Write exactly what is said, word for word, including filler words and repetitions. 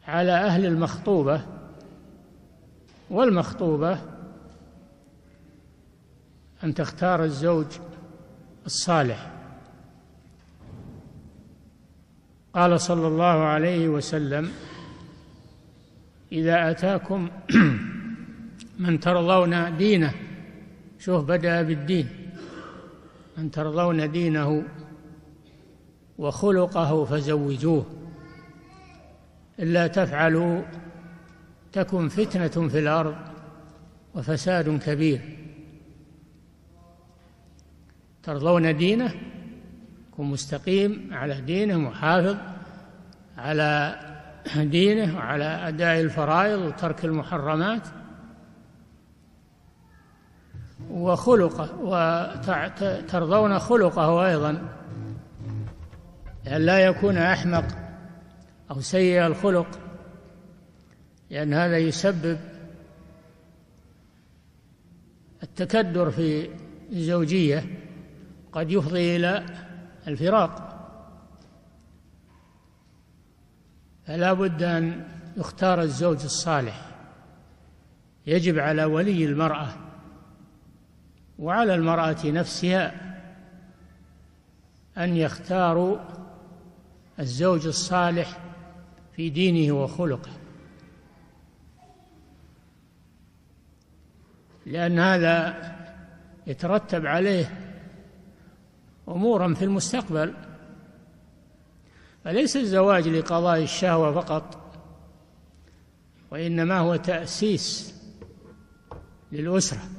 على أهل المخطوبة والمخطوبة أن تختار الزوج الصالح. قال صلى الله عليه وسلم: إذا أتاكم من ترضون دينه، شوف بدأ بالدين، من ترضون دينه وخلقه فزوجوه، إلا تفعلوا تكن فتنة في الأرض وفساد كبير. ترضون دينه، يكون مستقيم على دينه، محافظ على دينه وعلى أداء الفرائض وترك المحرمات، وخلقه، وترضون خلقه أيضا، لأن لا يكون أحمق أو سيء الخلق، لأن هذا يسبب التكدر في الزوجية، قد يفضي إلى الفراق. فلا بد أن يختار الزوج الصالح. يجب على ولي المرأة وعلى المرأة نفسها أن يختاروا الزوج الصالح في دينه وخلقه، لأن هذا يترتب عليه أمورا في المستقبل. فليس الزواج لقضاء الشهوة فقط، وإنما هو تأسيس للأسرة.